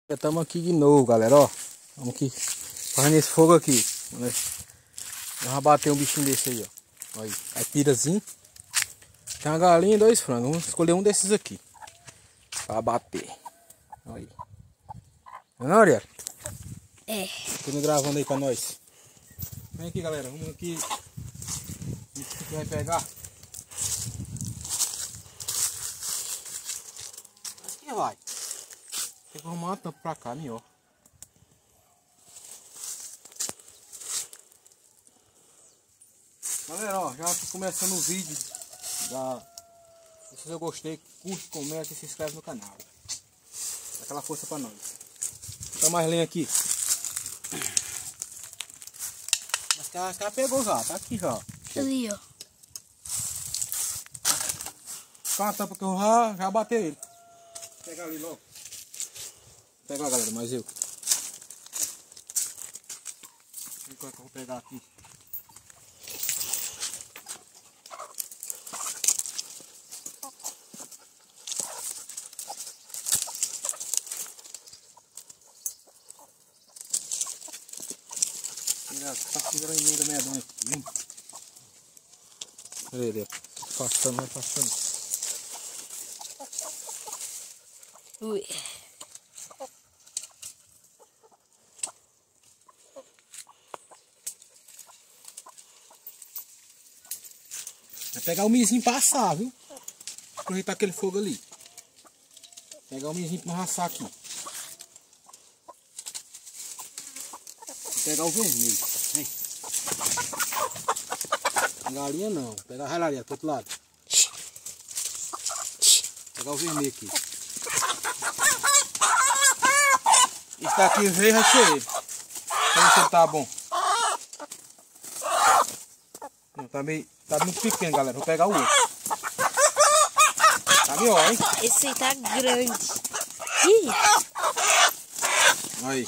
Estamos aqui de novo, galera, ó. Estamos aqui fazendo esse fogo aqui. Vamos bater um bichinho desse aí, ó. Aí, caipirazinho. Tem uma galinha e 2 frangos. Vamos escolher um desses aqui pra bater. Aí. Não é, Ariel? É. Tô gravando aí pra nós. Vem aqui, galera. Vamos aqui. Isso que vai pegar. Aqui vai. Tem que arrumar uma tampa pra cá, melhor. Galera, ó, já tô começando o vídeo. Se eu gostei, curte, comenta e se inscreve no canal. Dá aquela força pra nós. Tá mais lenha aqui. Mas que ela pegou já, tá aqui já. Ali, ó. Com a tampa que eu já bateu ele. Vou pegar ali logo. Vou pegar, galera, mas eu. Enquanto eu vou pegar aqui. Tá tirando emenda medonha aqui. Olha ele, passando, vai passando. Ui. Vai pegar o mizinho e passar, viu? Aproveitar aquele fogo ali. Pegar o mizinho pra não assar aqui. Vou pegar o vermelho. Vem. A galinha não. Vou pegar a ralaria pro outro lado. Vou pegar o vermelho aqui. Esse daqui veio vai ser ele. Vamos ver se ele tá bom. Não, tá muito pequeno, galera. Vou pegar o outro. Tá melhor, hein? Esse aí tá grande. Ih. Aí.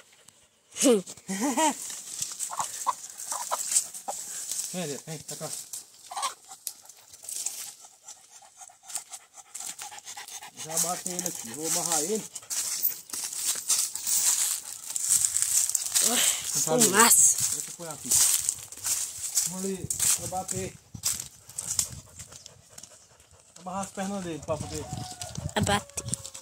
Vem, tá cá. Já bati ele aqui, vou amarrar ele. Fumaça. Deixa eu pôr aqui. Vamos ali, vou bater. Amarrar as pernas dele pra poder. Abate.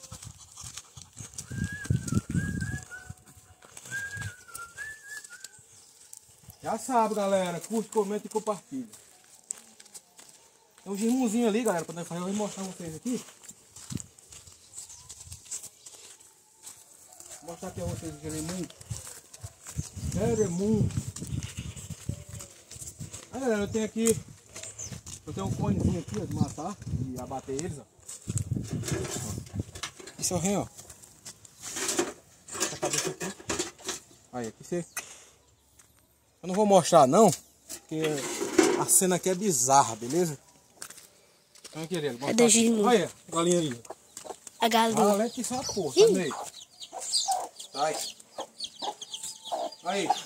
Já sabe, galera. Curte, comenta e compartilha. Tem um girmãozinho ali, galera, pra nós fazer. Eu vou mostrar vocês aqui. Vou mostrar aqui a vocês o geremundo. Geremundo. Aí, galera, eu tenho aqui. Eu tenho um conezinho aqui, ó, de matar e abater eles, ó. Isso é o rei, ó. Essa cabeça aqui. Aí, aqui você. Eu não vou mostrar não, porque a cena aqui é bizarra, beleza? Então aqui, ele. É do Gino. Olha, galinha ali. A galinha. Ah, que essa porra, tá meio. Sai. Aí.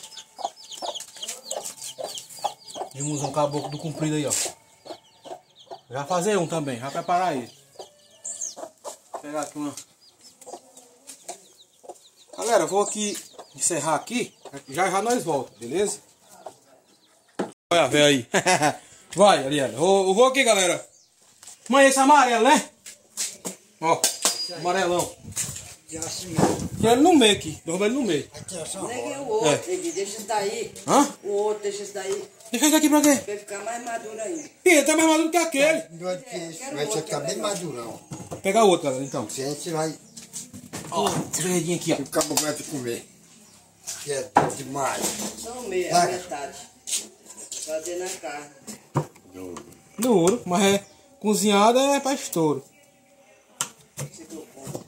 Vimos um caboclo do comprido aí, ó. Já fazer um também, já preparar ele. Vou pegar aqui uma. Galera, eu vou aqui encerrar aqui. Já nós voltamos, beleza? Olha a véia aí. Vai, Ariel. Eu vou aqui, galera. Mãe, esse amarelo, né? Ó, amarelão. Tira ele no meio aqui. Derruba ele no meio. O outro, deixa esse daí. Hã? O outro, deixa esse daí. Deixa esse daqui pra quê? Pra ele ficar mais maduro ainda. Ih, ele tá mais maduro que aquele. Vai ficar bem madurão. Vou pegar outro, galera, então. Se a gente vai. Ó, verdinho aqui, ó. O cabo vai te comer. Que é bom demais. Só meia, a metade. Fazer na carne. Duro, mas é cozinhada é pra estouro. Esse que eu como.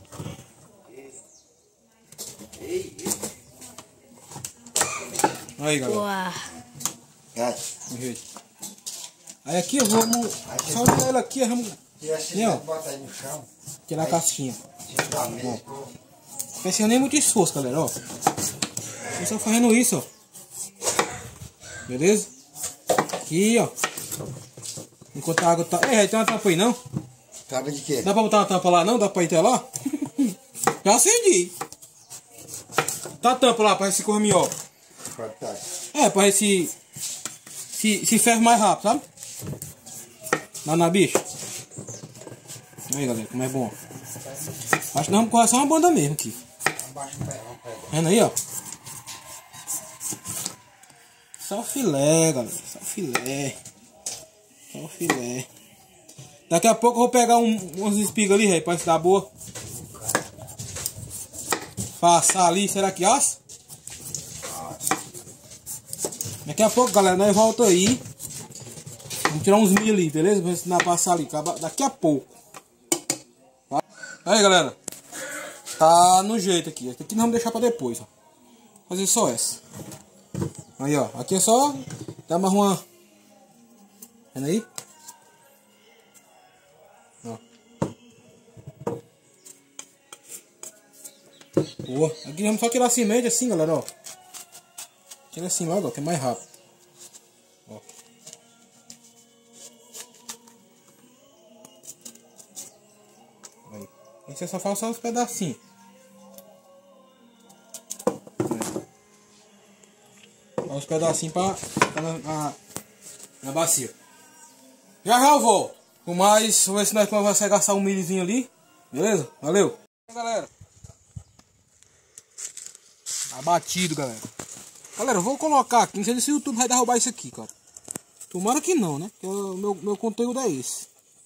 Ei. Aí, galera. Uau. É. Aí aqui vamos. Só jogar ele aqui, vamos E assim, Não. bota aí no chão. tirar a casquinha. Tira a mesa. Não precisa nem muito esforço, galera, ó. Vocês estão fazendo isso, ó. Beleza? Aqui, ó. Enquanto a água tá. Ei, tem uma tampa aí não? Sabe de quê? Dá pra botar uma tampa lá não? Dá pra ir até lá? Já acendi. Tá a tampa lá pra esse correr minhoca. É, pra ver se ferve mais rápido, sabe? Dá na bicha. Aí, galera, como é bom. Acho que nós vamos correr só uma banda mesmo aqui. Vendo aí, ó. Só o filé, galera. Só o filé. Só o filé. Daqui a pouco eu vou pegar umas espigas ali, pra se dar boa. Passar ali, será que assa? Daqui a pouco, galera, nós voltamos aí. Vamos tirar uns milho ali, beleza? Pra ensinar a passar ali. Daqui a pouco. Aí, galera. Tá no jeito aqui. Esse aqui nós vamos deixar pra depois, ó. Fazer só essa. Aí, ó. Aqui é só dar mais uma. Vendo aí? Ó. Boa. Aqui vamos só tirar a semente assim, galera, ó. Tira assim logo, ó, que é mais rápido. Ó. Aí. Aí você só faz só uns pedacinhos. Faz uns pedacinhos pra na bacia. Já eu volto. Com mais, vamos ver se nós vamos gastar um milhozinho ali. Beleza? Valeu. Galera. Abatido, galera. Galera, eu vou colocar aqui. Não sei se o YouTube vai derrubar isso aqui, cara. Tomara que não, né? Porque o meu conteúdo é esse.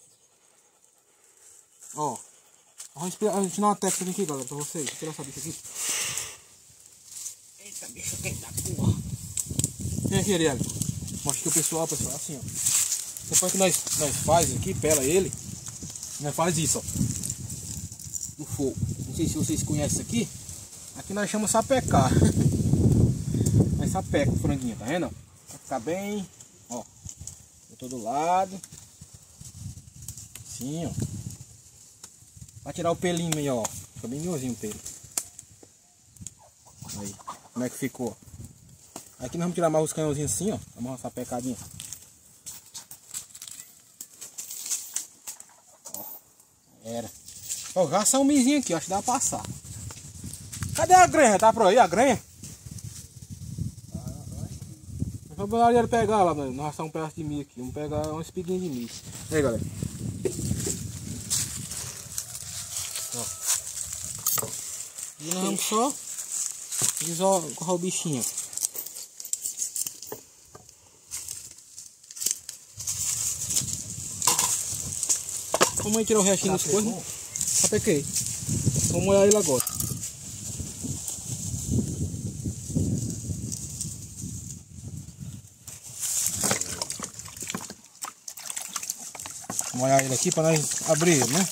Ó. Vou ensinar uma técnica aqui, galera, pra vocês. Deixa eu tirar essa bicha aqui. Eita, bicho quente da porra. Vem aqui, Ariel. Mostra aqui o pessoal, assim, ó. Depois que nós faz aqui, pela ele. Nós faz isso, ó. Do fogo. Não sei se vocês conhecem isso aqui. Aqui nós chamamos sapecar. Mas sapeca o franguinho, tá vendo? Vai ficar bem, ó. De todo lado. Assim, ó. Vai tirar o pelinho aí, ó. Fica bem miozinho o pelo. Aí, como é que ficou? Aqui nós vamos tirar mais os canhãozinhos assim, ó. Vamos uma sapecadinha. Ó. Era. Ó, já são um mizinho aqui, ó. Acho que dá pra passar. Cadê a granha? Tá por aí a granha? Vamos mandar ele pegar lá, nós vamos um pedaço de milho aqui. Vamos pegar uma espiguinha de milho. Aí, galera. Ó. E nós vamos só correr o bichinho. Vamos tirar o restinho das coisas. Sapequei. Vamos molhar ele agora. Molhar ele aqui para nós abrir ele, né?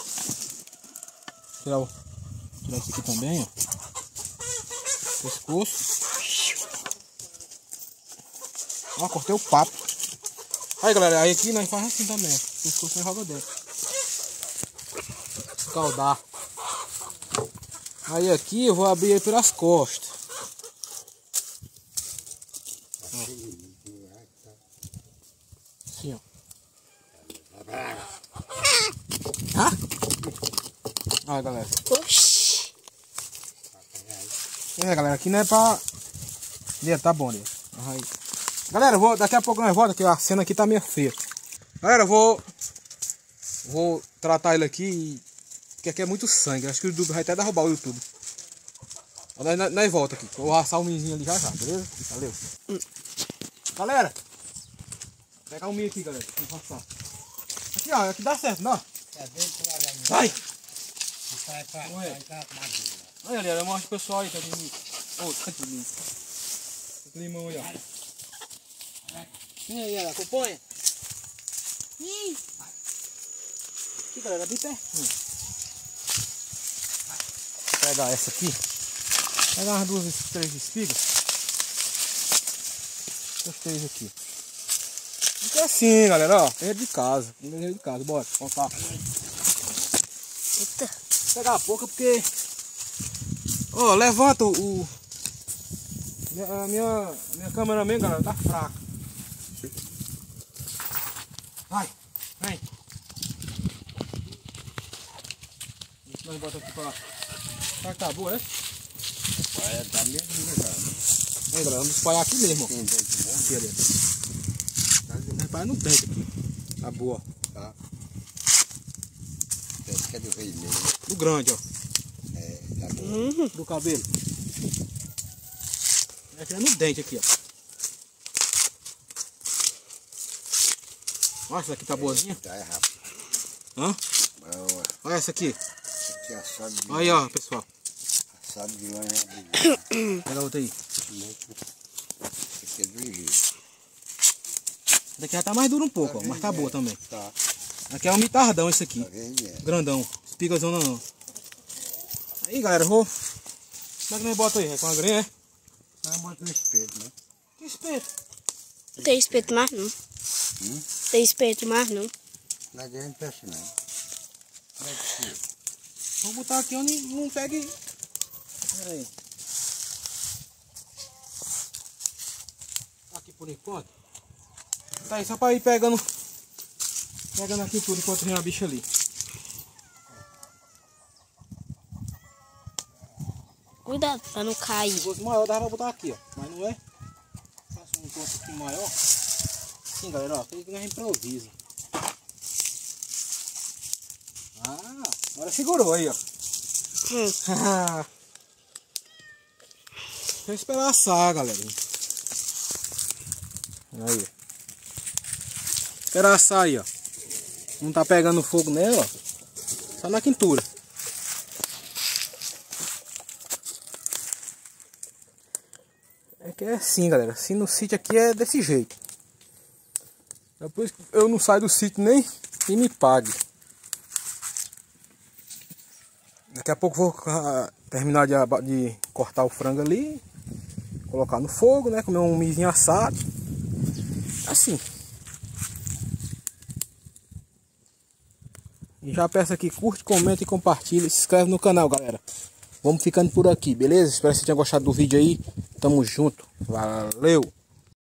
Tirar esse aqui também, ó. Pescoço. Ó, cortei o papo. Aí, galera, aí aqui nós faz assim também, ó. Pescoço nós joga dentro. Escaldar. Aí aqui eu vou abrir ele pelas costas. Ó. Assim, ó. Ah? Olha, galera. Oxi. É, galera, aqui não é pra... Tá bom, né? Aí. Galera, daqui a pouco nós voltamos, que a cena aqui tá meio feia. Galera, eu vou tratar ele aqui, porque aqui é muito sangue. Acho que o YouTube vai até derrubar o YouTube. Nós volta aqui. Eu vou assar o milhinho ali já, beleza? Valeu. Galera, vou pegar o milho aqui, galera. Vamos passar. Aqui, ó, aqui dá certo, não? Vai! Olha ali, eu mostro o pessoal aí, tá de milho. Ô, tá de milho. Limão aí, ó. Vem aí, ela, acompanha. Aqui, galera, bem pertinho. Vou pegar essa aqui. Pegar umas 2, 3 espigas. Os 3 aqui. Aqui é assim, galera, ó. Tem de casa. Tem de casa, bora. Vamos lá. Eita. Vou pegar a pouca porque... Ó, levanta minha cameraman, galera, tá fraca. Vai, vem. Nós botamos aqui pra... Será que tá boa, né? Olha, tá mesmo, cara. Aí, galera, vamos espalhar aqui mesmo, ó. Tem dente bom, Aqui, Ariel. Tá espalhar no dente aqui. Tá boa. tá? Esse que é do vermelho. Do grande, ó. É, tá bom. Do cabelo. Aqui é no dente aqui, ó. Olha, essa aqui tá boazinha. Tá, é rápido. Hã? Boa. Olha essa aqui. Esse aqui é assado de Aí, ó, pessoal. assado de lanha. Pega a outra aí. Esse aqui é do jeito. Essa daqui já tá mais dura um pouco, ó, mas tá boa também. Tá. Aqui é um mitardão esse aqui. Tá vendo? Grandão. Espigazona não. Aí, galera, vou... Como é que nós bota aí? É com a grinha, é? Não, bota no espeto, né? Que espeto? Não tem espeto mais não. Tem espeto mais não. Não adianta peixe, não. Não é possível. Vou botar aqui onde não pegue... Pera aí. Aqui por enquanto. Tá aí, só pra ir pegando... Pegando aqui tudo enquanto vem a bicha ali. Cuidado pra não cair. Se fosse maior, dava pra botar aqui, ó. Mas não é. Faço um ponto aqui maior. Sim, galera, ó. Tem que nós improvisa. Ah, agora segurou aí, ó. Deixa eu esperar assar, galera. Aí. Esperar assar aí, ó. Não tá pegando fogo nela, ó. Só na quintura. É que é assim, galera. Assim no sítio aqui é desse jeito. Depois eu não saio do sítio nem e me pague. Daqui a pouco vou terminar de cortar o frango ali. Colocar no fogo, né? Comer um milhinho assado. Assim. E já peço aqui, curte, comenta e compartilha. Se inscreve no canal, galera. Vamos ficando por aqui, beleza? Espero que vocês tenham gostado do vídeo aí. Tamo junto. Valeu!